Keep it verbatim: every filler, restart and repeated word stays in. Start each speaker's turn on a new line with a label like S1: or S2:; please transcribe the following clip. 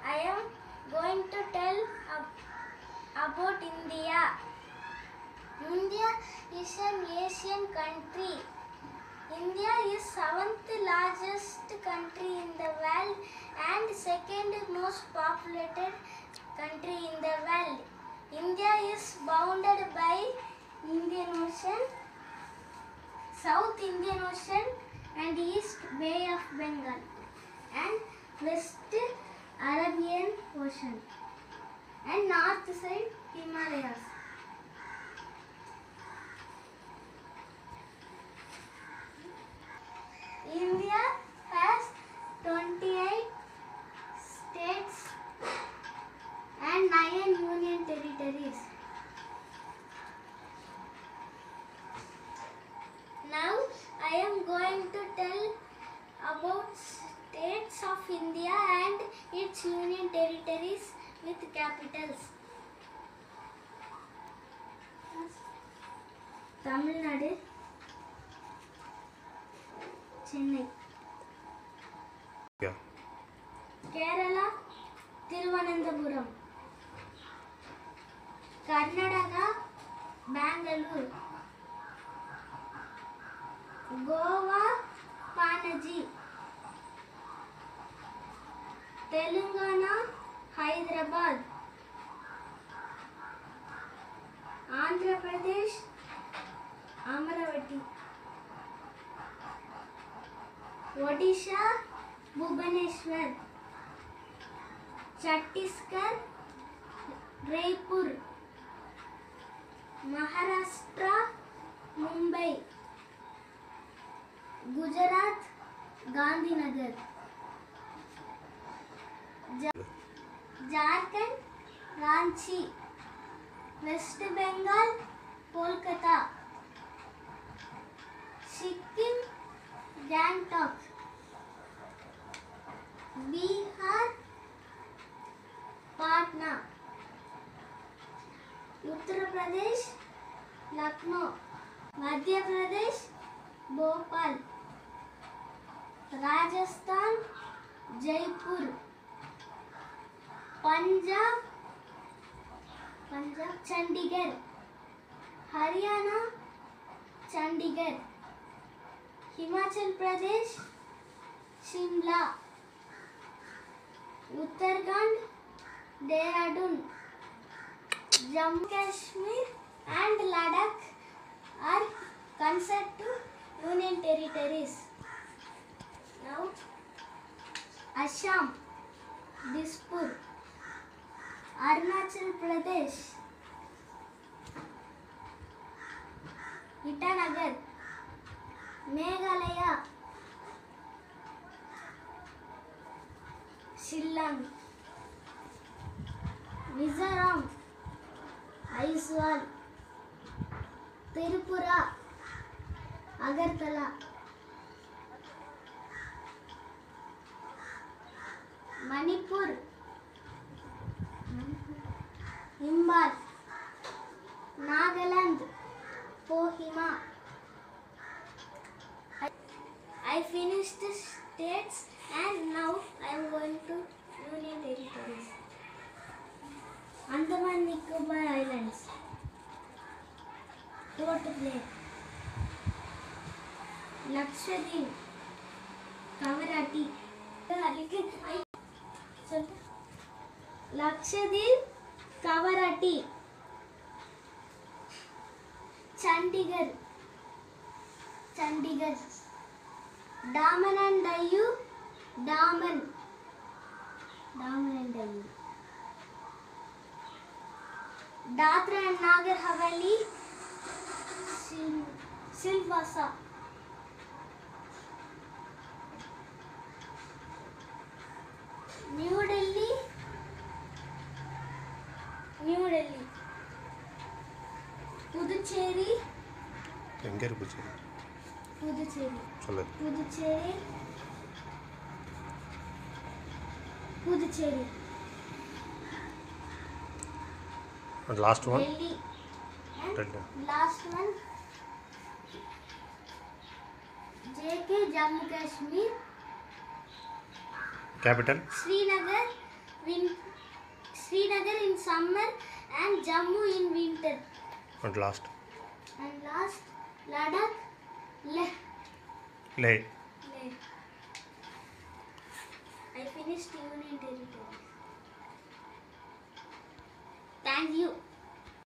S1: I am going to tell about India. India is an Asian country. India is seventh largest country in the world and second most populated country in the world. India is bounded by Indian Ocean, South Indian Ocean and East Bay of Bengal and West Arabian Ocean and north side Himalayas. India has twenty-eight states and nine union territories. Now I am going to tell about states of India and its union territories with capitals. Tamil Nadu, Chennai.
S2: Yeah.
S1: Kerala, Thiruvananthapuram. Karnataka, Bangalore. Goa, Panaji. Telangana, Hyderabad. Andhra Pradesh, Amaravati. Odisha, Bhubaneswar. Chhattisgarh, Raipur. Maharashtra, Mumbai. Gujarat, Gandhinagar. Jharkhand, Ranchi. West Bengal, Kolkata. Sikkim, Gangtok. Bihar, Patna. Uttar Pradesh, Lucknow. Madhya Pradesh, Bhopal. Rajasthan, Jaipur. Punjab, Punjab, Chandigarh. Haryana, Chandigarh. Himachal Pradesh, Shimla. Uttarakhand, Dehradun. Jammu Kashmir and Ladakh are considered to union territories. Now, Assam, Dispur. Arunachal Pradesh, Itanagar. Meghalaya, Shillong. Mizoram, Aizawl. Tripura, Agartala. Manipur, Imphal. Nagaland, Kohima. I, I finished the states and now I am going to union territories. Andaman Nicobar Islands. Port Blair. Lakshadweep, Kavarati. Lakshadweep, Kavarati. Chandigarh, Chandigarh. Daman and Diu, Daman. Daman and Diu. Dadra and Nagar Haveli, Sil Silvassa. New Delhi, New Delhi. Puducherry,
S2: எங்க இருக்கு Puducherry?
S1: Puducherry.
S2: சொல்லு.
S1: Puducherry, Puducherry.
S2: And last one?
S1: Delhi. And
S2: Delhi.
S1: last one, J K Jammu Kashmir.
S2: Capital?
S1: Srinagar, Vin Srinagar in summer and Jammu in winter.
S2: And last.
S1: And last, Ladakh, Leh.
S2: Leh.
S1: Leh. I finished Union Territories. Thank you.